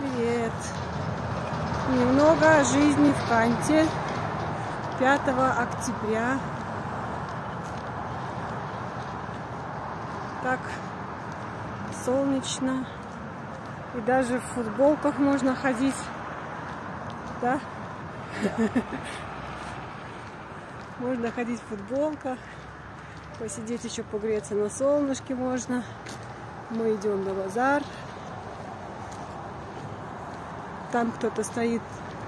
Привет! Немного о жизни в Канте 5 октября. Так солнечно. И даже в футболках можно ходить. Да? Можно ходить в футболках. Посидеть еще, погреться на солнышке можно. Мы идем на базар. Там кто-то стоит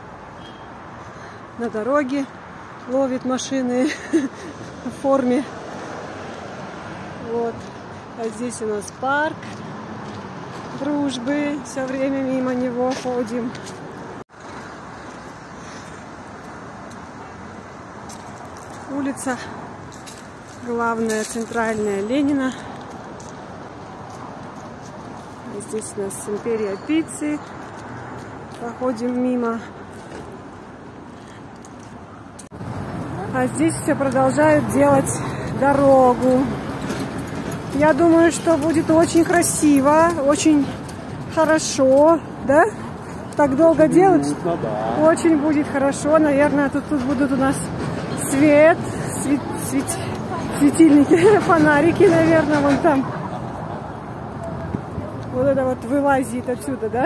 на дороге, ловит машины в форме. Вот. А здесь у нас парк Дружбы. Все время мимо него ходим. Улица главная, центральная, Ленина. А здесь у нас Империя пиццы. Проходим мимо. А здесь все продолжают делать дорогу. Я думаю, что будет очень красиво, очень хорошо, да? Так долго делать, очень будет хорошо. Наверное, тут будут у нас светильники, фонарики, наверное, вон там. Вот это вот вылазит отсюда, да?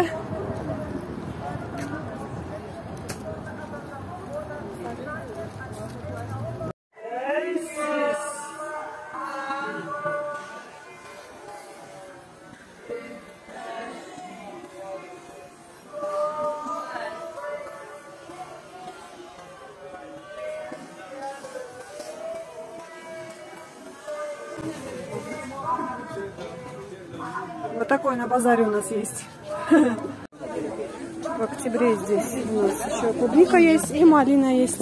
Вот такой на базаре у нас есть. В октябре здесь у нас еще клубника есть и малина есть.